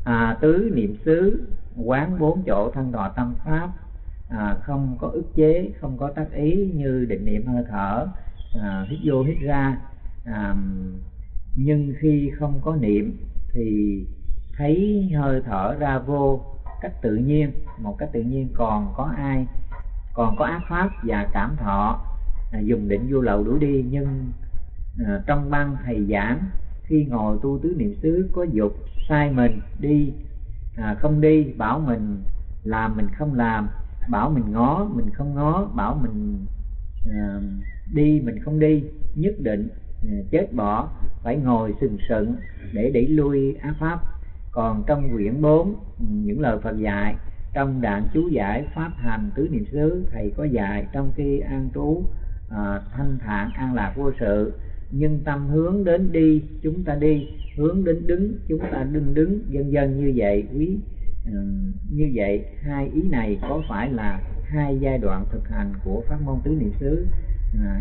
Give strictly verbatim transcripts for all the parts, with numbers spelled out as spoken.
à, tứ niệm xứ quán bốn chỗ thân thọ tâm pháp, à, không có ức chế, không có tác ý như định niệm hơi thở, à, hít vô hít ra. À, nhưng khi không có niệm thì thấy hơi thở ra vô cách tự nhiên, một cách tự nhiên. Còn có ai còn có ác pháp và cảm thọ, à, dùng định vô lậu đuổi đi. Nhưng à, trong băng thầy giảng, khi ngồi tu tứ niệm xứ có dục sai mình đi, à, không đi, bảo mình làm mình không làm, bảo mình ngó mình không ngó, bảo mình à, đi mình không đi, nhất định à, chết bỏ, phải ngồi sừng sững để đẩy lui ác pháp. Còn trong quyển bốn, những lời Phật dạy trong đoạn chú giải pháp hành tứ niệm xứ, thầy có dạy trong khi an trú à, thanh thản an lạc vô sự, nhưng tâm hướng đến đi chúng ta đi, hướng đến đứng chúng ta đứng đứng, vân vân như vậy. Quý ừ, như vậy hai ý này có phải là hai giai đoạn thực hành của pháp môn tứ niệm xứ? À,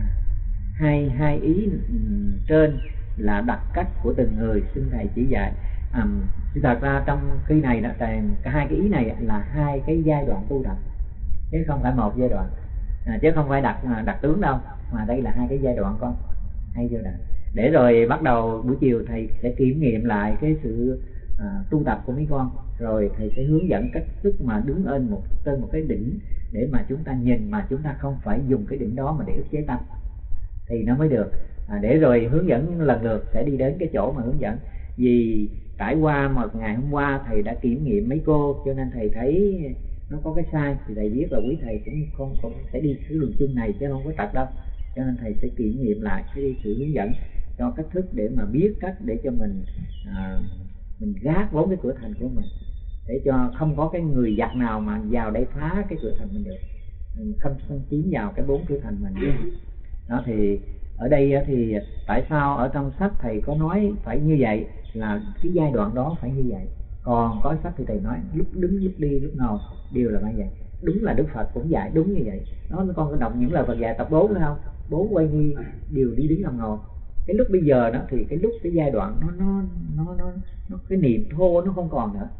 hai hai ý ừ, trên là đặc cách của từng người, xin thầy chỉ dạy. À, thật ra trong khi này đó, cả hai cái ý này là hai cái giai đoạn tu tập, chứ không phải một giai đoạn, à, chứ không phải đặt đặt tướng đâu, mà đây là hai cái giai đoạn con, hai giai đoạn. Để rồi bắt đầu buổi chiều thầy sẽ kiểm nghiệm lại cái sự à, tu tập của mấy con, rồi thầy sẽ hướng dẫn cách thức mà đứng lên một trên một cái đỉnh để mà chúng ta nhìn, mà chúng ta không phải dùng cái đỉnh đó mà để ức chế tâm thì nó mới được. À, để rồi hướng dẫn lần lượt sẽ đi đến cái chỗ mà hướng dẫn. Vì trải qua một ngày hôm qua thầy đã kiểm nghiệm mấy cô, cho nên thầy thấy nó có cái sai, thì thầy biết là quý thầy cũng không, không sẽ đi cái đường chung này chứ không có trật đâu, cho nên thầy sẽ kiểm nghiệm lại cái sự hướng dẫn cho cách thức để mà biết cách để cho mình à, mình gác bốn cái cửa thành của mình, để cho không có cái người giặc nào mà vào đây phá cái cửa thành mình được, mình không không chiếm vào cái bốn cửa thành mình được. Đó thì ở đây thì tại sao ở trong sách thầy có nói phải như vậy, là cái giai đoạn đó phải như vậy. Còn có sách thì thầy nói lúc đứng lúc đi lúc ngồi đều là như vậy. Đúng là Đức Phật cũng dạy đúng như vậy. Đó, con có đọc những lời Phật dạy tập bốn nữa không? Bốn quay nghi đều đi đứng nằm ngồi. Cái lúc bây giờ đó thì cái lúc cái giai đoạn nó nó nó nó, nó cái niệm thô nó không còn nữa.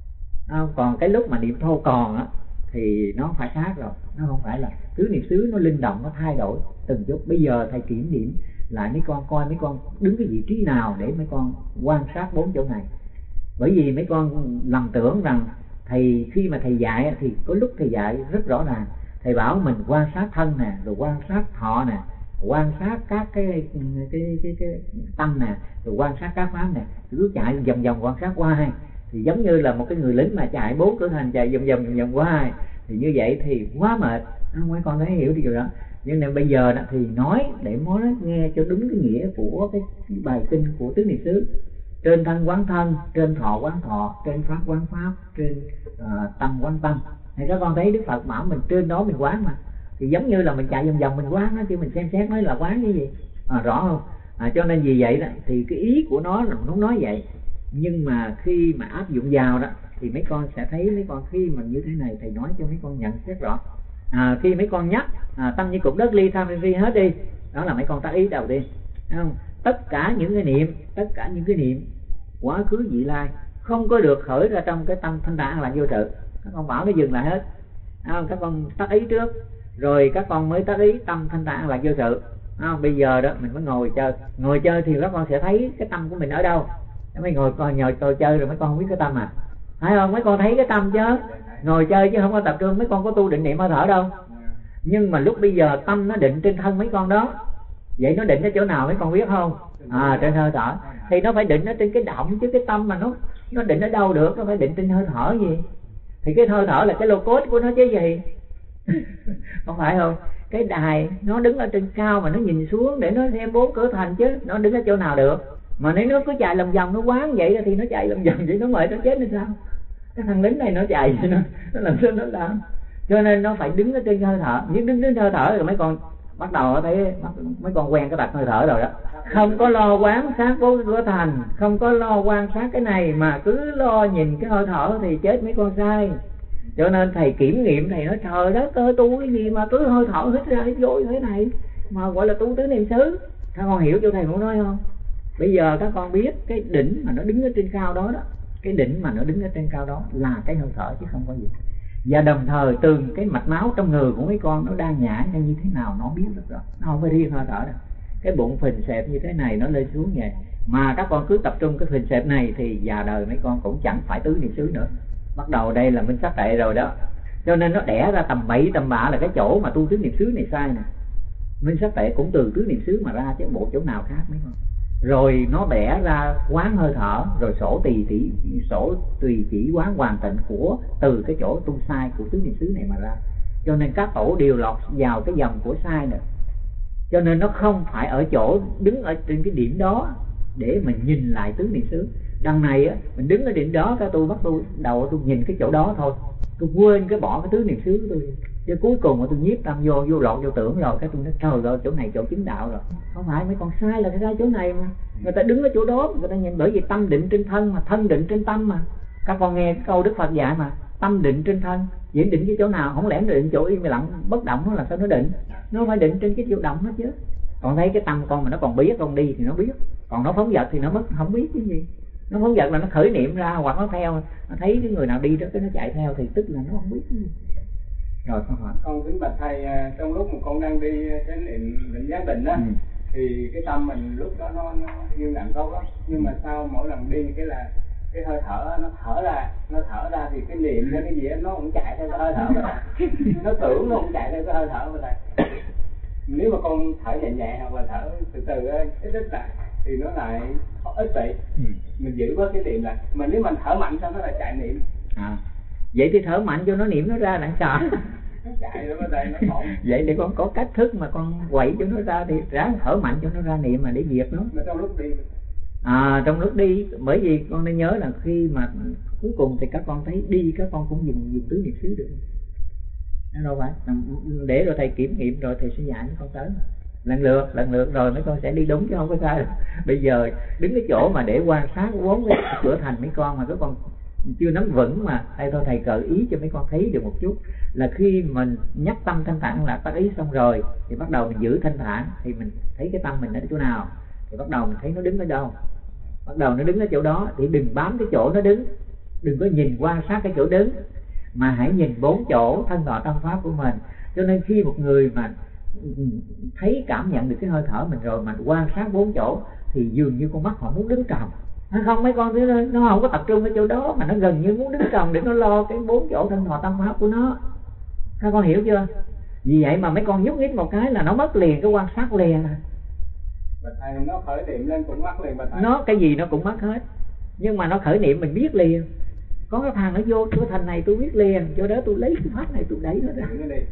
À, còn cái lúc mà niệm thô còn á thì nó phải khác rồi, nó không phải là tứ niệm xứ nó linh động, nó thay đổi từng chút. Bây giờ thầy kiểm điểm lại mấy con, coi mấy con đứng cái vị trí nào để mấy con quan sát bốn chỗ này. Bởi vì mấy con lầm tưởng rằng thầy khi mà thầy dạy thì có lúc thầy dạy rất rõ ràng, thầy bảo mình quan sát thân nè, rồi quan sát thọ nè, quan sát các cái cái cái cái, cái tâm nè, rồi quan sát các pháp nè, cứ chạy vòng vòng quan sát qua hai, thì giống như là một cái người lính mà chạy bốn cửa thành chạy vòng vòng vòng vòng qua hai, thì như vậy thì quá mệt. Mấy con thấy hiểu điều đó. Nhưng mà bây giờ đó thì nói để nói nghe cho đúng cái nghĩa của cái, cái bài kinh của tứ niệm xứ. Trên thân quán thân, trên thọ quán thọ, trên pháp quán pháp, trên uh, tâm quán tâm. Thì các con thấy Đức Phật bảo mình trên đó mình quán mà, thì giống như là mình chạy vòng vòng mình quán đó, chứ mình xem xét nói là quán cái gì, à, rõ không? À, cho nên vì vậy đó thì cái ý của nó là nó nói vậy, nhưng mà khi mà áp dụng vào đó thì mấy con sẽ thấy mấy con khi mà như thế này thầy nói cho mấy con nhận xét rõ. À, khi mấy con nhắc à, tâm như cục đất ly tham ly hết đi, đó là mấy con tác ý đầu tiên, thấy không? Tất cả những cái niệm, tất cả những cái niệm quá khứ vị lai không có được khởi ra trong cái tâm thanh tạng là vô sự. Các con bảo nó dừng lại hết, à, các con tác ý trước rồi các con mới tác ý tâm thanh tạng là vô sự. À, bây giờ đó mình mới ngồi chơi, ngồi chơi thì các con sẽ thấy cái tâm của mình ở đâu. Mấy ngồi coi nhồi tôi chơi rồi mấy con không biết cái tâm à, phải không? Mấy con thấy cái tâm chứ, ngồi chơi chứ không có tập trung. Mấy con có tu định niệm hơi thở đâu, nhưng mà lúc bây giờ tâm nó định trên thân mấy con đó. Vậy nó định ở chỗ nào mấy con biết không? À, trên hơi thở. Thì nó phải định ở trên cái động chứ, cái tâm mà nó nó định ở đâu được, nó phải định trên hơi thở gì. Thì cái hơi thở là cái lô cốt của nó chứ gì. Không phải không? Cái đài nó đứng ở trên cao mà nó nhìn xuống để nó xem bốn cửa thành chứ, nó đứng ở chỗ nào được. Mà nếu nó cứ chạy lòng vòng nó quán vậy thì nó chạy lòng vòng vậy nó mệt nó chết nên sao? Cái thằng lính này nó chạy nó, nó làm sao nó làm. Cho nên nó phải đứng ở trên hơi thở. Nhưng đứng trên hơi thở rồi mấy con bắt đầu thấy mấy con quen cái đặt hơi thở rồi đó. Không có lo quán sát bốn cửa thành, không có lo quan sát cái này mà cứ lo nhìn cái hơi thở thì chết mấy con sai. Cho nên thầy kiểm nghiệm, thầy nói trời đất ơi tu cái gì mà cứ hơi thở hít ra hít vô như thế này mà gọi là tu tứ niệm xứ. Các con hiểu chỗ thầy muốn nói không? Bây giờ các con biết cái đỉnh mà nó đứng ở trên cao đó đó cái đỉnh mà nó đứng ở trên cao đó là cái hơi thở chứ không có gì. Và đồng thời từ cái mạch máu trong người của mấy con nó đang nhả như như thế nào nó biết được rồi, nó không phải riêng hơi thở đâu. Cái bụng phình xẹp như thế này nó lên xuống vậy, mà các con cứ tập trung cái phình xẹp này thì già đời mấy con cũng chẳng phải tứ niệm xứ nữa. Bắt đầu đây là minh sát tệ rồi đó. Cho nên nó đẻ ra tầm bậy tầm bạ là cái chỗ mà tu tứ niệm xứ này sai nè. Minh sát tệ cũng từ tứ niệm xứ mà ra chứ bộ chỗ nào khác mấy con. Rồi nó đẻ ra quán hơi thở, rồi sổ tỳ tỷ sổ tùy chỉ quán hoàn tịnh của từ cái chỗ tu sai của tứ niệm xứ này mà ra. Cho nên các tổ đều lọt vào cái dòng của sai nữa. Cho nên nó không phải ở chỗ đứng ở trên cái điểm đó để mình nhìn lại tứ niệm xứ. Đằng này á, mình đứng ở điểm đó, cái tôi bắt tôi đầu tôi nhìn cái chỗ đó thôi, tôi quên cái bỏ cái tứ niệm xứ tôi. Chứ cuối cùng mà tôi nhiếp tâm vô vô lọt vô tưởng rồi, cái tôi nói trời ơi chỗ này chỗ chứng đạo rồi. Không phải, mấy con sai là cái sai chỗ này mà. Người ta đứng ở chỗ đó người ta nhìn, bởi vì tâm định trên thân mà, thân định trên tâm mà. Các con nghe cái câu Đức Phật dạy mà, tâm định trên thân. Vậy định cái chỗ nào? Không lẽ định chỗ im lặng bất động nó là sao nó định? Nó phải định trên cái chỗ động nó chứ. Còn thấy cái tâm con mà nó còn biết con đi thì nó biết, còn nó phóng dật thì nó mất không biết cái gì. Nó phóng dật là nó khởi niệm ra, hoặc nó theo, nó thấy cái người nào đi đó cái nó chạy theo thì tức là nó không biết cái gì. Rồi con hỏi. Con kính bạch thầy, trong lúc mà con đang đi cái niệm định giác định á, ừ. thì cái tâm mình lúc đó nó, nó yên lặng tốt lắm, nhưng mà sau mỗi lần đi cái là cái hơi thở nó thở ra, nó thở ra thì cái niệm ra cái gì đó, nó cũng chạy theo cái hơi thở mà nó tưởng nó cũng chạy theo cái hơi thở mà thầy. Nếu mà con thở nhẹ nhẹ hoặc là thở từ từ ít ít lại thì nó lại ít vậy, ừ. mình giữ bớt cái niệm lại. Mà nếu mình thở mạnh sao nó lại chạy niệm. À, vậy thì thở mạnh cho nó niệm nó ra đặng sợ. Nó chạy rồi đây nó ổn. Vậy thì con có cách thức mà con quậy cho nó ra thì ráng thở mạnh cho nó ra niệm mà để diệt nó. Mà trong lúc đi. À, trong lúc đi, bởi vì con nên nhớ là khi mà cuối cùng thì các con thấy đi các con cũng dùng dùng tứ niệm xứ được. Nó đâu phải, để rồi thầy kiểm nghiệm rồi thầy sẽ dạy mấy con tới. Lần lượt, lần lượt rồi mấy con sẽ đi đúng chứ không có sai đâu. Bây giờ đứng cái chỗ mà để quan sát bốn cái cửa thành mấy con mà các con chưa nắm vững mà hay thôi thầy gợi ý cho mấy con thấy được một chút là khi mình nhắc tâm thanh thản là tác ý xong rồi thì bắt đầu mình giữ thanh thản thì mình thấy cái tâm mình ở chỗ nào thì bắt đầu mình thấy nó đứng ở đâu, bắt đầu nó đứng ở chỗ đó thì đừng bám cái chỗ nó đứng, đừng có nhìn quan sát cái chỗ đứng mà hãy nhìn bốn chỗ thân thọ tâm pháp của mình. Cho nên khi một người mà thấy cảm nhận được cái hơi thở mình rồi mà quan sát bốn chỗ thì dường như con mắt họ muốn đứng trồng. Hay không mấy con thứ nó không có tập trung ở chỗ đó mà nó gần như muốn đứng trồng để nó lo cái bốn chỗ thân thọ tâm pháp của nó. Các con hiểu chưa? Vì vậy mà mấy con nhúc nhích một cái là nó mất liền cái quan sát liền. Bà thầy nó khởi niệm lên cũng mất liền bà thầy. Nó cái gì nó cũng mất hết. Nhưng mà nó khởi niệm mình biết liền. Có cái thằng nó vô cái thành này tôi biết liền, cho đó tôi lấy cái pháp này tôi đẩy nó ra.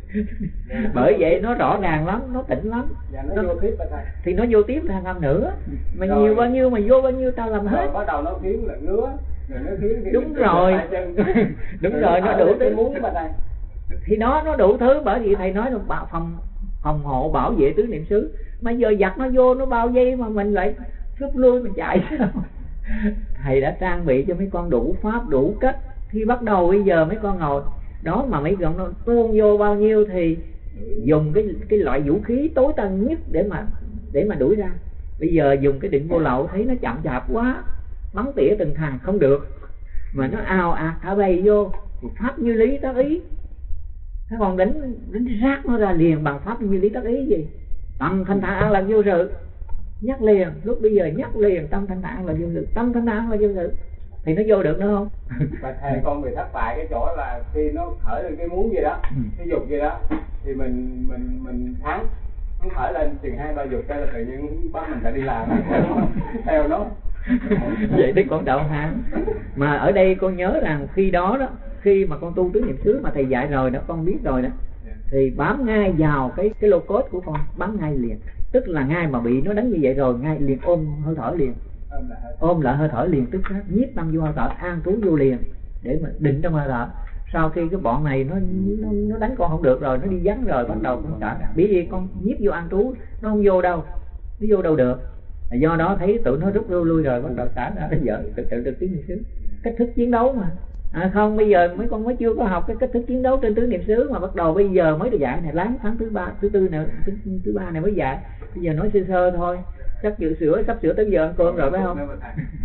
Bởi vậy nó rõ ràng lắm, nó tỉnh lắm. Dạ, nó, nó vô tiếp bà thầy. Thì nó vô tiếp thằng năm nữa. Mà rồi, nhiều bao nhiêu mà vô bao nhiêu tao làm hết. Rồi bắt đầu nó khiến là ngứa. Rồi nó khiến thì đúng rồi. Đúng rồi, rồi nó đủ thứ muốn bà thầy. Thì nó nó đủ thứ, bởi vì thầy nói là phòng phòng hộ bảo vệ tứ niệm xứ. Mà giờ giặt nó vô nó bao giây mà mình lại rút lui mình chạy sao? Thầy đã trang bị cho mấy con đủ pháp đủ cách. Khi bắt đầu bây giờ mấy con ngồi đó mà mấy con nó tuôn vô bao nhiêu thì dùng cái cái loại vũ khí tối tân nhất để mà để mà đuổi ra. Bây giờ dùng cái định vô lậu thấy nó chậm chạp quá, bắn tỉa từng thằng không được mà nó ào ạt thả bay vô thì pháp như lý tác ý. Thế còn đánh đánh rác nó ra liền bằng pháp như lý tác ý gì? Tâm thanh thản an lạc vô sự, nhắc liền, lúc bây giờ nhắc liền tâm thanh thản là vô sự, tâm thanh thản là vô sự thì nó vô được nữa không? Và thầy con bị thất bại cái chỗ là khi nó khởi lên cái muốn gì đó, cái dục gì đó thì mình mình mình thắng, nó khởi lên chừng hai ba dục cái là tự nhiên bắt mình phải đi làm theo nó. Vậy đấy con đạo hạng. Mà ở đây con nhớ rằng khi đó đó, khi mà con tu tứ niệm xứ mà thầy dạy rồi đó, con biết rồi đó, thì bám ngay vào cái cái lô cốt của con, bám ngay liền. Tức là ngay mà bị nó đánh như vậy rồi, ngay liền ôm hơi thở liền, ôm lại hơi thở liền, tức khắc nhiếp tâm vô hơi thở, an trú vô liền để mà định trong hơi thở. Sau khi cái bọn này nó nó, nó đánh con không được rồi, nó đi vắng rồi, bắt đầu con trả. Bởi vì con nhiếp vô an trú, nó không vô đâu, nó vô đâu được. Do đó thấy tụi nó rút lui lui rồi, bắt đầu xả ra, nó vợ tự tự tự tiếng niệm xứ. Cách thức chiến đấu mà. À không, bây giờ mấy con mới chưa có học cái cách thức chiến đấu trên tứ niệm xứ mà bắt đầu bây giờ mới được dạy này, láng tháng thứ ba, thứ tư này, thứ, thứ ba này mới dạy. Bây giờ nói sơ sơ thôi, chắc dự sửa, sắp sửa tới giờ ăn cơm rồi phải không?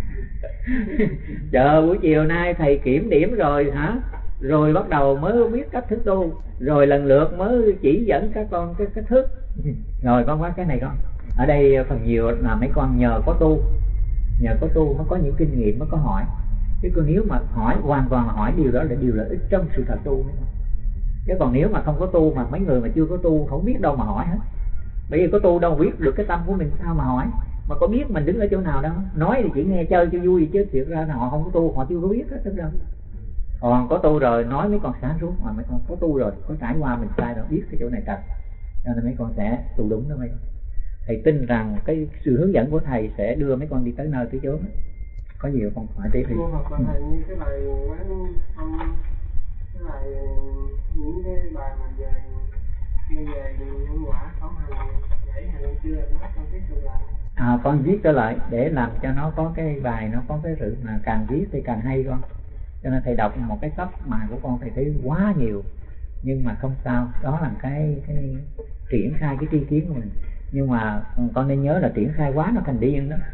chờ buổi chiều nay thầy kiểm điểm rồi hả, rồi bắt đầu mới biết cách thức tu, rồi lần lượt mới chỉ dẫn các con cái cách thức. Rồi con quá cái này con ở đây phần nhiều là mấy con nhờ có tu, nhờ có tu mới có những kinh nghiệm, mới có hỏi. Chứ còn nếu mà hỏi hoàn toàn là hỏi điều đó là điều lợi ích trong sự thật tu. Chứ còn nếu mà không có tu, mà mấy người mà chưa có tu không biết đâu mà hỏi hết. Bởi vì có tu đâu biết được cái tâm của mình sao mà hỏi, mà có biết mình đứng ở chỗ nào đâu. Nói thì chỉ nghe chơi cho vui, chứ thiệt ra là họ không có tu, họ chưa có biết hết đâu. Còn có tu rồi nói mấy con sáng suốt, mà mấy con có tu rồi, có trải qua mình sai rồi, biết cái chỗ này trật, cho nên mấy con sẽ tu đúng đó mấy con. Thầy tin rằng cái sự hướng dẫn của thầy sẽ đưa mấy con đi tới nơi tới chốn. Có nhiều con hỏi tiếp thì. Thầy như cái bài quán âm, cái bài những cái bài mà về nghe về nhân quả khẩu hành giải hành chưa nó con viết trở lại. À, con viết trở lại để làm cho nó có cái bài, nó có cái sự mà càng viết thì càng hay con. Cho nên thầy đọc một cái sách mà của con thầy thấy quá nhiều, nhưng mà không sao, đó là cái cái triển khai cái tri kiến của mình. Nhưng mà con nên nhớ là triển khai quá nó thành điên đó.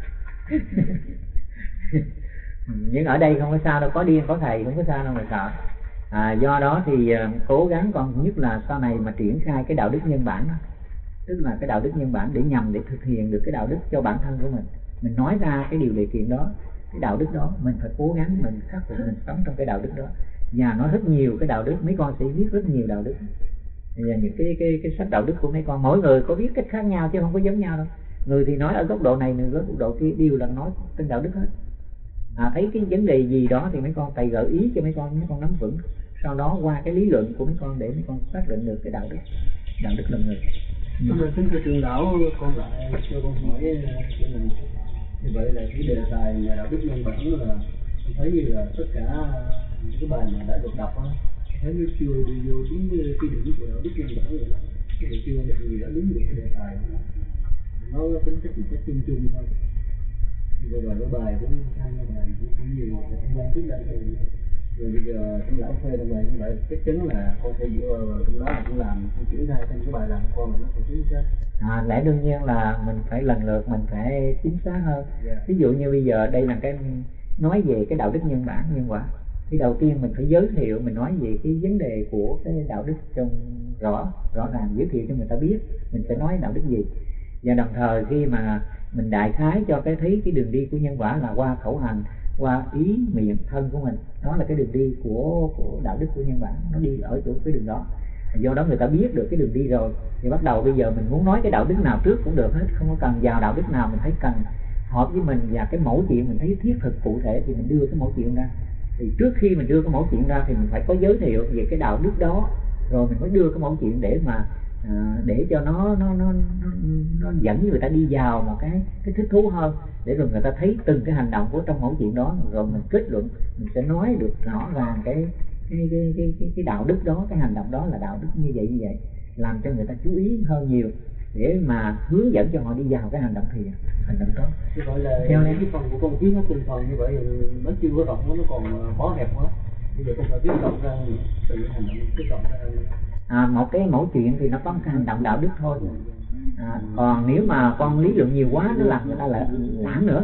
Nhưng ở đây không có sao đâu, có điên có thầy không có sao đâu mà sợ. À, do đó thì uh, cố gắng con, nhất là sau này mà triển khai cái đạo đức nhân bản đó. Tức là cái đạo đức nhân bản để nhằm để thực hiện được cái đạo đức cho bản thân của mình. Mình nói ra cái điều đề kiện đó, cái đạo đức đó mình phải cố gắng mình khắc phục, mình sống trong cái đạo đức đó. Và nói rất nhiều cái đạo đức, mấy con sẽ viết rất nhiều đạo đức. Và những cái cái cái sách đạo đức của mấy con, mỗi người có viết cách khác nhau chứ không có giống nhau đâu. Người thì nói ở góc độ này, người ở góc độ kia, đều là nói trên đạo đức hết. À, thấy cái vấn đề gì đó thì mấy con thầy gợi ý cho mấy con, mấy con nắm vững. Sau đó qua cái lý luận của mấy con để mấy con xác định được cái đạo đức, đạo đức là người. Nhưng mà kính thưa trường lão, con lại cho con hỏi chỗ này. Như vậy là cái đề tài nhà đạo đức nhân bản là con thấy như là tất cả những cái bài mà đã được đọc á, thấy nó chưa đi vô đúng cái điểm của đạo đức nhân bản vậy đó. Cái chưa được gì đã đúng được cái đề tài đó. Nó tính chất một cách chung chung thôi. Rồi rồi cái bài cũng hay, bài cũng cũng nhiều, em đang thích lại rồi. Rồi bây giờ trong lão phê trong bài như vậy chắc chắn là con sẽ dựa vào trong đó là cũng làm chuyển ra trên cái bài làm của con là nó phải chính xác. À, lẽ đương nhiên là mình phải lần lượt mình phải chính xác hơn. Yeah. Ví dụ như bây giờ đây là cái nói về cái đạo đức nhân bản nhân quả. Thì đầu tiên mình phải giới thiệu, mình nói về cái vấn đề của cái đạo đức trong rõ rõ ràng, giới thiệu cho người ta biết mình sẽ nói đạo đức gì. Và đồng thời khi mà mình đại khái cho cái thấy cái đường đi của nhân quả là qua khẩu hành, qua ý miệng thân của mình, đó là cái đường đi của của đạo đức của nhân bản, nó đi ở chỗ cái đường đó. Do đó người ta biết được cái đường đi rồi thì bắt đầu bây giờ mình muốn nói cái đạo đức nào trước cũng được hết, không có cần vào đạo đức nào mình thấy cần hợp với mình và cái mẫu chuyện mình thấy thiết thực cụ thể thì mình đưa cái mẫu chuyện ra. Thì trước khi mình đưa cái mẫu chuyện ra thì mình phải có giới thiệu về cái đạo đức đó, rồi mình mới đưa cái mẫu chuyện để mà à, để cho nó nó, nó nó nó dẫn người ta đi vào một cái cái thích thú hơn, để rồi người ta thấy từng cái hành động của trong mẫu chuyện đó, rồi mình kết luận, mình sẽ nói được rõ ràng cái cái cái cái cái, cái đạo đức đó, cái hành động đó là đạo đức như vậy như vậy, làm cho người ta chú ý hơn nhiều để mà hướng dẫn cho họ đi vào cái hành động thì hành động đó. Chứ gọi là theo cái phần của con viết nó từng phần như vậy nó chưa có rộng, nó còn bó hẹp quá. Bây giờ con phải viết rộng ra từ hành động viết rộng ra. À, một cái mẫu chuyện thì nó có một cái hành động đạo đức thôi. À, còn nếu mà con lý luận nhiều quá nó làm người ta lại lãng nữa.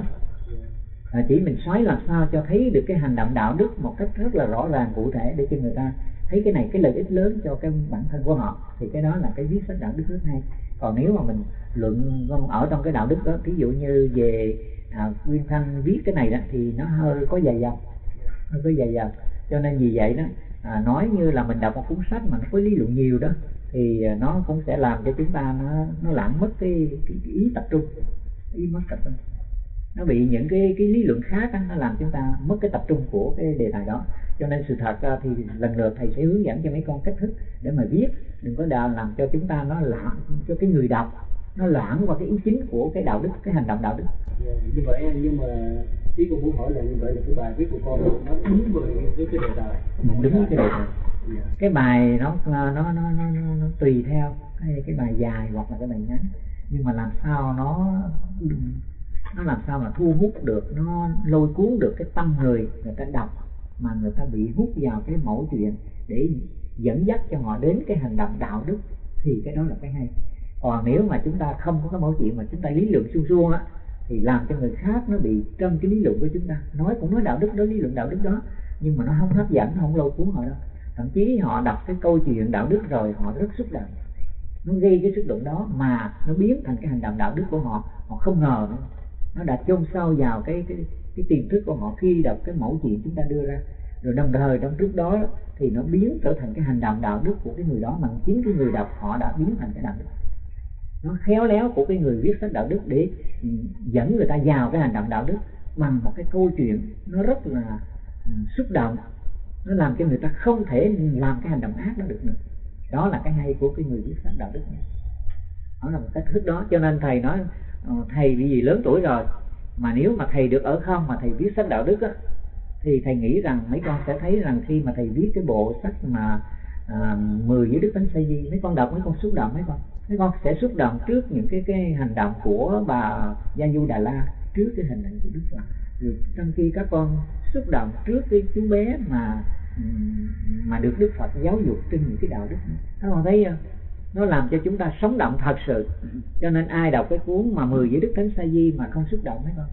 À, chỉ mình xoáy làm sao cho thấy được cái hành động đạo đức một cách rất là rõ ràng cụ thể để cho người ta thấy cái này cái lợi ích lớn cho cái bản thân của họ, thì cái đó là cái viết sách đạo đức rất hay. Còn nếu mà mình luận ở trong cái đạo đức đó, ví dụ như về à, Nguyên Thanh viết cái này đó thì nó hơi có dài dòng, hơi có dài dòng, cho nên vì vậy đó à, nói như là mình đọc một cuốn sách mà nó có lý luận nhiều đó thì nó cũng sẽ làm cho chúng ta nó nó lãng mất cái, cái, cái ý tập trung, ý mất tập trung, nó bị những cái cái lý luận khác đó, nó làm chúng ta mất cái tập trung của cái đề tài đó. Cho nên sự thật thì lần lượt thầy sẽ hướng dẫn cho mấy con cách thức để mà viết, đừng có đào làm cho chúng ta nó lãng, cho cái người đọc nó lãng qua cái ý chính của cái đạo đức, cái hành động đạo đức. Yeah, như vậy nhưng mà ý con muốn hỏi là như vậy là cái bài viết của con nó đúng với cái đề tài, đúng với cái đề tài. Yeah. Cái bài nó nó nó nó, nó, nó tùy theo cái cái bài dài hoặc là cái bài ngắn, nhưng mà làm sao nó nó làm sao mà thu hút được, nó lôi cuốn được cái tâm người người ta đọc mà người ta bị hút vào cái mẫu chuyện để dẫn dắt cho họ đến cái hành động đạo đức, thì cái đó là cái hay. Còn nếu mà chúng ta không có cái mẫu chuyện mà chúng ta lý luận suông suông á thì làm cho người khác nó bị trong cái lý luận của chúng ta. Nói cũng nói đạo đức đó, lý luận đạo đức đó, nhưng mà nó không hấp dẫn, không lôi cuốn họ đâu. Thậm chí họ đọc cái câu chuyện đạo đức rồi họ rất xúc động, nó gây cái xúc động đó mà nó biến thành cái hành động đạo đức của họ. Họ không ngờ nữa, nó đã chôn sâu vào cái cái cái tiềm thức của họ khi đọc cái mẫu chuyện chúng ta đưa ra. Rồi đồng thời trong trước đó thì nó biến trở thành cái hành động đạo đức của cái người đó, mà chính cái người đọc họ đã biến thành cái đạo đức. Nó khéo léo của cái người viết sách đạo đức để dẫn người ta vào cái hành động đạo đức bằng một cái câu chuyện nó rất là xúc động, nó làm cho người ta không thể làm cái hành động ác đó được nữa. Đó là cái hay của cái người viết sách đạo đức này. Đó là một cách thức đó. Cho nên thầy nói thầy vì gì lớn tuổi rồi mà nếu mà thầy được ở không mà thầy viết sách đạo đức á, thì thầy nghĩ rằng mấy con sẽ thấy rằng khi mà thầy viết cái bộ sách mà à, mười giới đức tánh sa di, mấy con đọc mấy con xúc động, mấy con mấy con sẽ xúc động trước những cái cái hành động của bà Gia Du Đà La, trước cái hành động của Đức Phật. Rồi trong khi các con xúc động trước cái chú bé mà mà được Đức Phật giáo dục trên những cái đạo đức này. Các con thấy không? Nó làm cho chúng ta sống động thật sự. Cho nên ai đọc cái cuốn mà mười giới đức tánh sa di mà không xúc động mấy con?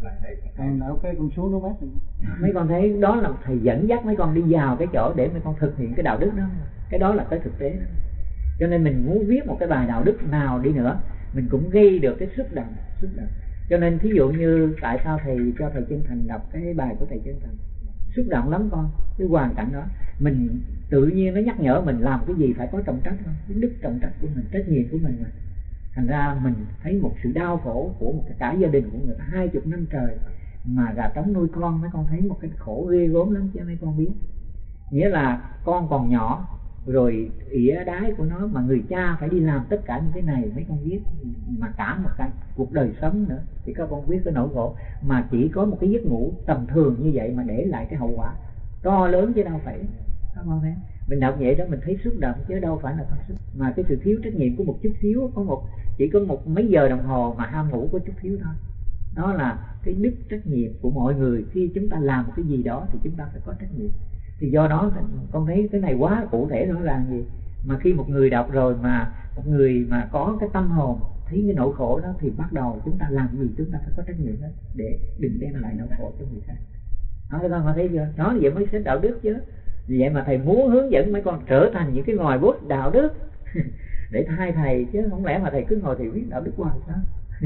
Còn đọc cái con số nó bác mấy con thấy đó là thầy dẫn dắt mấy con đi vào cái chỗ để mấy con thực hiện cái đạo đức đó. Cái đó là cái thực tế đó. Cho nên mình muốn viết một cái bài đạo đức nào đi nữa, mình cũng gây được cái xúc động, xúc động. Cho nên thí dụ như tại sao thầy cho thầy Chân Thành đọc cái bài của thầy Chân Thành, xúc động lắm con. Cái hoàn cảnh đó mình tự nhiên nó nhắc nhở mình làm cái gì phải có trọng trách không? Cái đức trọng trách của mình, trách nhiệm của mình mà. Thành ra mình thấy một sự đau khổ của một cái cả gia đình của người ta hai chục năm trời mà gà trống nuôi con, mấy con thấy một cái khổ ghê gớm lắm chứ mấy con biết. Nghĩa là con còn nhỏ rồi ỉa đái của nó mà người cha phải đi làm tất cả những cái này, mấy con biết, mà cả một cái cuộc đời sống nữa thì các con biết cái nỗi khổ mà chỉ có một cái giấc ngủ tầm thường như vậy mà để lại cái hậu quả to lớn chứ đâu phải. Các con thấy mình đọc vậy đó mình thấy xúc động chứ đâu phải là không xúc, mà cái sự thiếu trách nhiệm của một chút xíu, có một chỉ có một mấy giờ đồng hồ mà ham ngủ có chút xíu thôi. Đó là cái đức trách nhiệm của mọi người. Khi chúng ta làm một cái gì đó thì chúng ta phải có trách nhiệm. Thì do đó con thấy cái này quá cụ thể rõ ràng gì, mà khi một người đọc rồi mà một người mà có cái tâm hồn thấy cái nỗi khổ đó thì bắt đầu chúng ta làm gì chúng ta phải có trách nhiệm đó để đừng đem lại nỗi khổ cho người khác. Đó các con có thấy chưa? Đó vậy mới sẽ đạo đức chứ. Vì vậy mà thầy muốn hướng dẫn mấy con trở thành những cái ngòi bút đạo đức để thay thầy, chứ không lẽ mà thầy cứ ngồi thầy viết đạo đức hoài sao?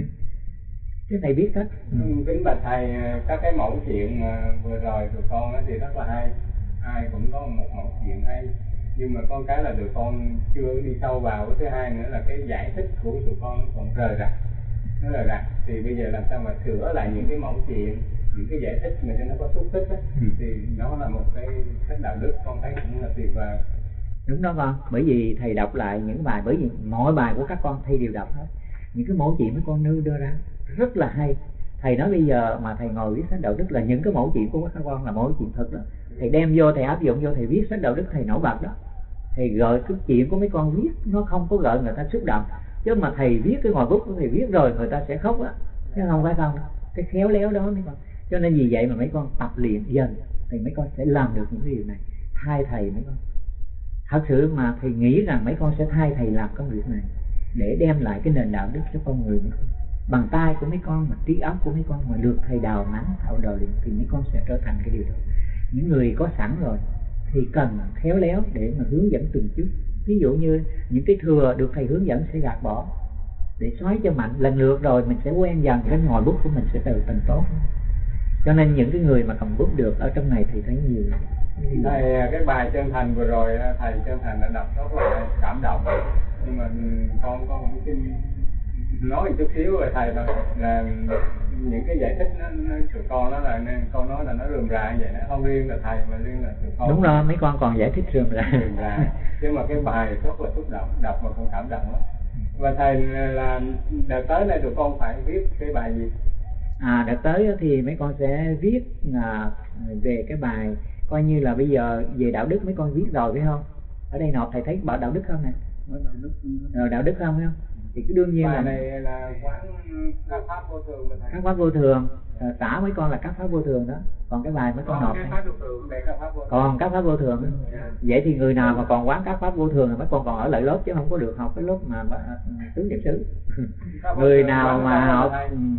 Chứ thầy biết cách. Ừ, kính bạch thầy, các cái mẫu chuyện vừa rồi tụi con thì rất là hay, ai cũng có một mẫu chuyện hay, nhưng mà con cái là tụi con chưa đi sâu vào. Cái thứ hai nữa là cái giải thích của tụi con còn rời rạc, nó rời rạc. Thì bây giờ làm sao mà sửa lại những cái mẫu chuyện, những cái giải thích mà cho nó có xúc tích á, ừ. thì nó là một cái sách đạo đức con thấy cũng là tuyệt vời. Đúng đó con, bởi vì thầy đọc lại những bài, bởi vì mọi bài của các con thầy đều đọc hết. Những cái mẫu chuyện mấy con nêu đưa ra rất là hay. Thầy nói bây giờ mà thầy ngồi viết sách đạo đức là những cái mẫu chuyện của các con là mẫu chuyện thật đó. Thầy đem vô, thầy áp dụng vô, thầy viết sách đạo đức thầy nổi bật đó. Thầy gợi cái chuyện của mấy con viết nó không có gợi người ta xúc động, chứ mà thầy viết cái ngòi bút của thầy viết rồi người ta sẽ khóc á, chứ không phải không. Cái khéo léo đó mấy con. Cho nên vì vậy mà mấy con tập luyện dần thì mấy con sẽ làm được những cái điều này, thay thầy mấy con. Thật sự mà thầy nghĩ rằng mấy con sẽ thay thầy làm công việc này để đem lại cái nền đạo đức cho con người mấy con. Bằng tay của mấy con, mà trí óc của mấy con mà được thầy đào nắng thạo đời luyện thì mấy con sẽ trở thành cái điều đó. Những người có sẵn rồi thì cần khéo léo để mà hướng dẫn từng chút. Ví dụ như những cái thừa được thầy hướng dẫn sẽ gạt bỏ để xoáy cho mạnh, lần lượt rồi mình sẽ quen dần, cái ngòi bút của mình sẽ từ từ tốt. Cho nên những cái người mà cầm bút được ở trong này thì thấy nhiều. Thầy, cái bài Chân Thành vừa rồi thầy Chân Thành đã đọc rất là cảm động, nhưng mà con con cũng xin nói một chút xíu rồi thầy thôi, là những cái giải thích nó, nó tụi con nó là nên con nói là nó rườm rà như vậy, nó không riêng là thầy mà riêng là tụi con. Đúng rồi, mấy con còn giải thích rườm rà. Rườm rà. Nhưng mà cái bài rất là xúc động, đọc mà con cảm động lắm. Và thầy là đợt tới này tụi con phải viết cái bài gì? À, đợt tới thì mấy con sẽ viết à, về cái bài coi như là bây giờ về đạo đức mấy con viết rồi phải không? Ở đây nộp thầy thấy bảo đạo đức không nè? Rồi đạo đức không phải không? Thì cứ đương nhiên bài là này là quán các pháp vô thường mà thầy. Các pháp vô thường, à, tả mấy con là các pháp vô thường đó. Còn cái bài mấy con nộp pháp vô thường, đây các pháp vô thường. Còn các pháp vô thường. Yeah. Vậy thì người nào mà còn quán các pháp vô thường thì mấy con còn ở lại lớp chứ không có được học cái lớp mà tứ niệm xứ. Người nào mà học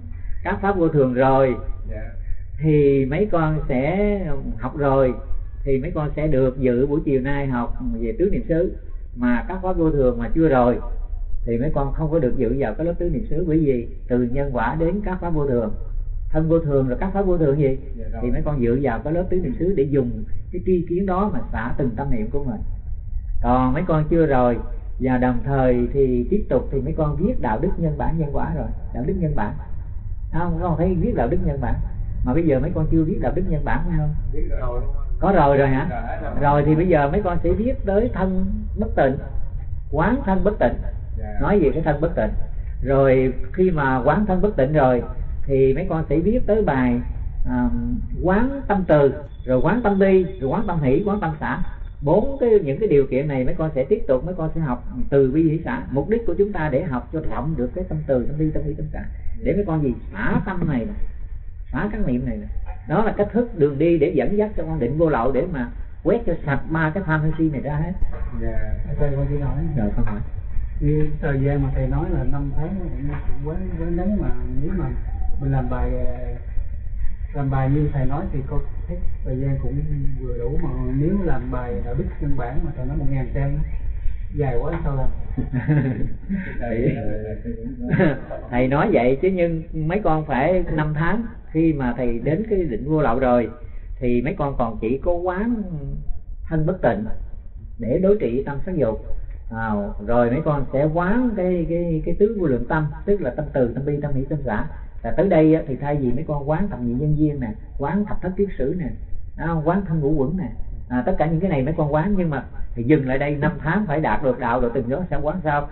các pháp vô thường rồi Dạ. thì mấy con sẽ học rồi thì mấy con sẽ được dự buổi chiều nay học về tứ niệm xứ. Mà các pháp vô thường mà chưa rồi thì mấy con không có được dự vào cái lớp tứ niệm xứ. Bởi vì từ nhân quả đến các pháp vô thường, thân vô thường rồi các pháp vô thường gì, Dạ rồi. thì mấy con dự vào cái lớp tứ niệm xứ để dùng cái tri kiến đó mà xả từng tâm niệm của mình. Còn mấy con chưa rồi và đồng thời thì tiếp tục thì mấy con viết đạo đức nhân bản nhân quả rồi. Đạo đức nhân bản không, mấy con thấy viết đạo đức nhân bản mà bây giờ mấy con chưa viết đạo đức nhân bản phải không? Biết rồi. Có rồi rồi hả? Rồi, rồi. Rồi thì bây giờ mấy con sẽ viết tới thân bất tịnh, quán thân bất tịnh. Dạ. Nói về cái thân bất tịnh. Rồi khi mà quán thân bất tịnh rồi thì mấy con sẽ viết tới bài à, quán tâm từ, rồi quán tâm bi, rồi quán tâm hỷ, quán tâm xả. Bốn cái những cái điều kiện này mấy con sẽ tiếp tục mấy con sẽ học từ bi hỷ xả. Mục đích của chúng ta để học cho rộng được cái tâm từ, tâm bi, tâm hỷ, tâm xả, để mấy con gì xả tâm này, xả các niệm này. Đó là cách thức đường đi để dẫn dắt cho con định vô lậu, để mà quét cho sạch ba cái tham sân si này ra hết. Dạ. Thầy con chỉ nói Rồi con hỏi. như thời gian mà thầy nói là năm tháng nó cũng quá quá ngắn, mà nếu mà mình làm bài làm bài như thầy nói thì con thấy thời gian cũng vừa đủ. Mà nếu làm bài đạo đức căn bản mà thầy nói một ngàn trang dài quá sao làm? thầy, thầy nói vậy chứ nhưng mấy con phải năm tháng. Khi mà thầy đến cái định vô lậu rồi thì mấy con còn chỉ có quán thân bất tịnh để đối trị tâm sắc dục. À, rồi mấy con sẽ quán cái cái cái tứ vô lượng tâm, tức là tâm từ, tâm bi, tâm hỷ, tâm xả. Và tới đây thì thay vì mấy con quán thập nhị nhân duyên nè, quán thập thất kiết sử nè, à, quán thân ngũ quẩn nè, à, tất cả những cái này mấy con quán. Nhưng mà thì dừng lại đây năm tháng phải đạt được đạo rồi từng đó sẽ quán sao.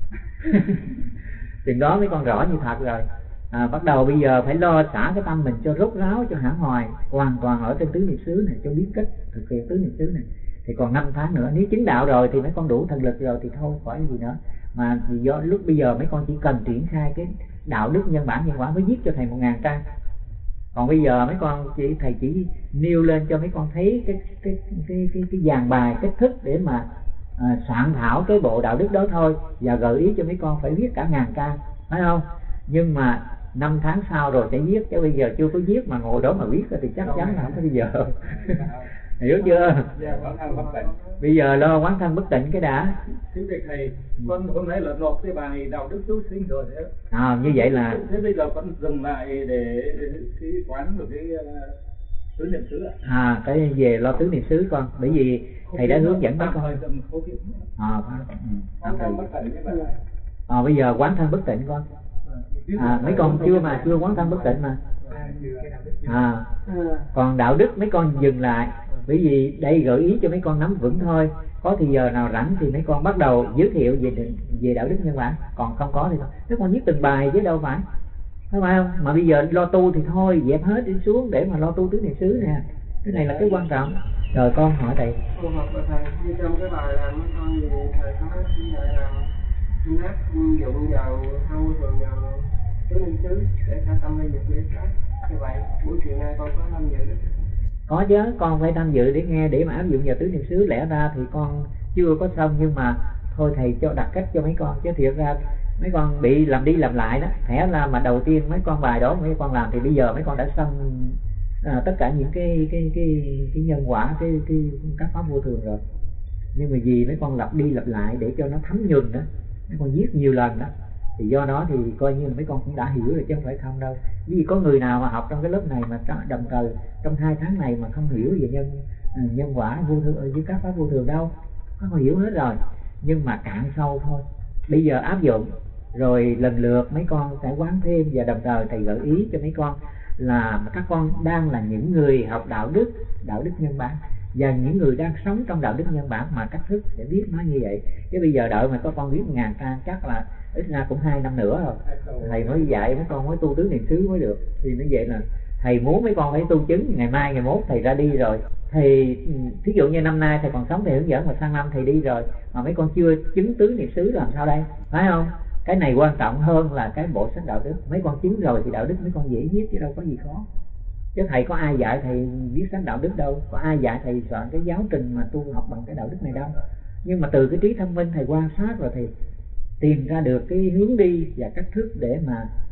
Từng đó mấy con rõ như thật rồi. À, bắt đầu bây giờ phải lo xả cái tâm mình cho rốt ráo, cho hãng hoài hoàn toàn ở trên tứ niệm xứ này, cho biết cách thực hiện tứ niệm xứ này. Thì còn năm tháng nữa, nếu chứng đạo rồi thì mấy con đủ thần lực rồi thì thôi khỏi gì nữa. Mà vì do lúc bây giờ mấy con chỉ cần triển khai cái đạo đức nhân bản nhân quả mới viết cho thầy một ngàn trang. Còn bây giờ mấy con chỉ thầy chỉ nêu lên cho mấy con thấy cái cái cái cái, cái dàn bài cách thức để mà à, soạn thảo cái bộ đạo đức đó thôi, và gợi ý cho mấy con phải viết cả ngàn trang, phải không? Nhưng mà năm tháng sau rồi sẽ viết, chứ bây giờ chưa có viết mà ngồi đó mà viết thì chắc chắn là không có bây giờ. Hiểu chưa? Dạ, quán thân bất tịnh. Bây giờ lo quán thân bất tịnh cái đã. Thưa thầy, con hôm nay là nộp cái bài đạo đức chúng sinh rồi đấy. À, như vậy là thế bây giờ con dừng lại để cái quán được cái tứ niệm xứ ạ. À, cái về lo tứ niệm xứ con, bởi vì thầy đã hướng dẫn mấy con. À, Quán thân bất tịnh như vậy. À, bây giờ quán thân bất tịnh con. À, mấy con chưa mà chưa quán thân bất tịnh mà. À, còn đạo đức mấy con dừng lại, bởi vì đây gợi ý cho mấy con nắm vững thôi. Có thì giờ nào rảnh thì mấy con bắt đầu giới thiệu về về đạo đức nhân bản, còn không có thì thôi. Mấy con viết từng bài chứ đâu phải, phải không? Mà bây giờ lo tu thì thôi dẹp hết đi xuống để mà lo tu tứ niệm xứ nè. Cái này là cái quan trọng. Rồi con hỏi thầy. Phù hợp với thầy, như trong cái bài làm mấy con gì thầy nói như vậy là nát dụng vào thâu thường vào tứ niệm xứ để khai tâm lên dục lý pháp. Như vậy buổi chiều nay con có tham dự được không? Có chứ, con phải tham dự để nghe, để mà áp dụng vào tứ niệm xứ. Lẽ ra thì con chưa có xong, nhưng mà thôi thầy cho đặt cách cho mấy con, chứ thiệt ra mấy con bị làm đi làm lại đó. Thẻ là mà đầu tiên mấy con bài đó mấy con làm thì bây giờ mấy con đã xong à, tất cả những cái cái cái cái nhân quả, cái cái các pháp vô thường rồi. Nhưng mà vì mấy con lặp đi lặp lại để cho nó thấm nhuần đó, mấy con viết nhiều lần đó, thì do đó thì coi như là mấy con cũng đã hiểu rồi chứ không phải không đâu. Vì có người nào mà học trong cái lớp này mà đồng thời trong hai tháng này mà không hiểu về nhân nhân quả vô thường với các pháp vô thường đâu, có hiểu hết rồi, nhưng mà cạn sâu thôi. Bây giờ áp dụng rồi lần lượt mấy con sẽ quán thêm, và đồng thời thầy gợi ý cho mấy con là các con đang là những người học đạo đức đạo đức nhân bản, và những người đang sống trong đạo đức nhân bản mà cách thức sẽ viết nó như vậy. Chứ bây giờ đợi mà có con viết ngàn trang chắc là ít ra cũng hai năm nữa rồi thầy mới dạy mấy con mới tu tứ niệm xứ mới được. Thì như vậy là thầy muốn mấy con phải tu chứng, ngày mai ngày mốt thầy ra đi rồi, thì thí dụ như năm nay thầy còn sống thầy hướng dẫn, mà sang năm thầy đi rồi mà mấy con chưa chứng tứ niệm xứ làm sao đây, phải không? Cái này quan trọng hơn là cái bộ sách đạo đức. Mấy con chứng rồi thì đạo đức mấy con dễ viết chứ đâu có gì khó. Chứ thầy có ai dạy thầy viết sách đạo đức đâu, có ai dạy thầy soạn cái giáo trình mà tu học bằng cái đạo đức này đâu. Nhưng mà từ cái trí thông minh thầy quan sát rồi thì tìm ra được cái hướng đi và cách thức để mà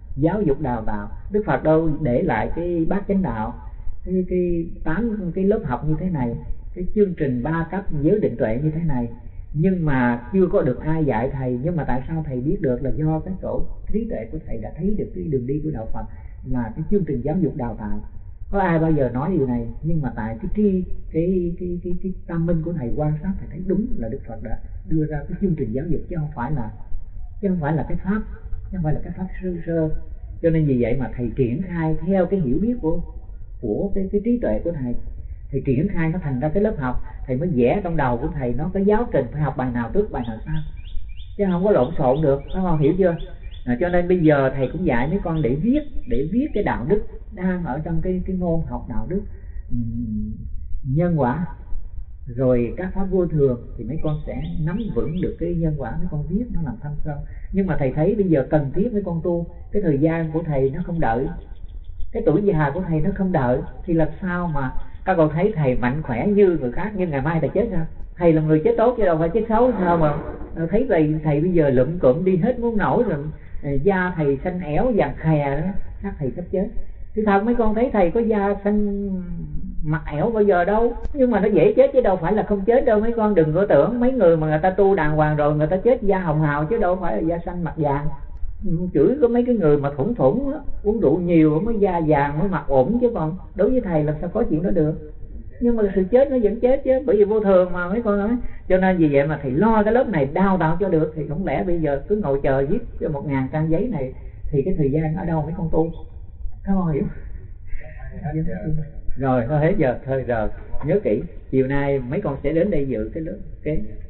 giáo dục đào tạo. Đức Phật đâu để lại cái bát chánh đạo, cái cái tám cái lớp học như thế này, cái chương trình ba cấp giới định tuệ như thế này, nhưng mà chưa có được ai dạy thầy. Nhưng mà tại sao thầy biết được? Là do cái chỗ trí tuệ của thầy đã thấy được cái đường đi của đạo Phật là cái chương trình giáo dục đào tạo. Có ai bao giờ nói điều này, nhưng mà tại cái tri cái cái cái cái tâm minh của thầy quan sát, thầy thấy đúng là Đức Phật đã đưa ra cái chương trình giáo dục, chứ không phải là chứ không phải là cái pháp, chứ không phải là cái pháp sơ sơ. Cho nên vì vậy mà thầy triển khai theo cái hiểu biết của của cái cái trí tuệ của thầy, thầy triển khai nó thành ra cái lớp học. Thầy mới vẽ trong đầu của thầy nó cái giáo trình phải học bài nào trước bài nào sau, chứ không có lộn xộn được, các con hiểu chưa? À, cho nên bây giờ thầy cũng dạy mấy con để viết để viết cái đạo đức đang ở trong cái cái môn học đạo đức um, nhân quả, rồi các pháp vô thường, thì mấy con sẽ nắm vững được cái nhân quả, mấy con viết nó làm thâm sâu. Nhưng mà thầy thấy bây giờ cần thiết mấy con tu, cái thời gian của thầy nó không đợi, cái tuổi già của thầy nó không đợi, thì làm sao mà các con thấy thầy mạnh khỏe như người khác, nhưng ngày mai thầy chết sao? Thầy là người chết tốt chứ đâu phải chết xấu, sao mà thấy thầy thầy bây giờ lụm cụm đi hết muốn nổi rồi, da thầy xanh éo vàng khè đó, chắc thầy sắp chết. Thì thật mấy con thấy thầy có da xanh mặt ẻo bao giờ đâu, nhưng mà nó dễ chết chứ đâu phải là không chết đâu. Mấy con đừng có tưởng mấy người mà người ta tu đàng hoàng rồi người ta chết da hồng hào, chứ đâu phải là da xanh mặt vàng. Chửi có mấy cái người mà thủng thủng đó, uống rượu nhiều mới da vàng mới mặt ổn, chứ còn đối với thầy làm sao có chuyện đó được. Nhưng mà sự chết nó vẫn chết chứ, bởi vì vô thường mà mấy con nói. Cho nên vì vậy mà thầy lo cái lớp này đào tạo cho được, thì không lẽ bây giờ cứ ngồi chờ viết cho một ngàn trang giấy này, thì cái thời gian ở đâu mấy con tu, các con hiểu? Rồi thôi hết giờ, thôi rồi nhớ kỹ, chiều nay mấy con sẽ đến đây dự cái lớp cái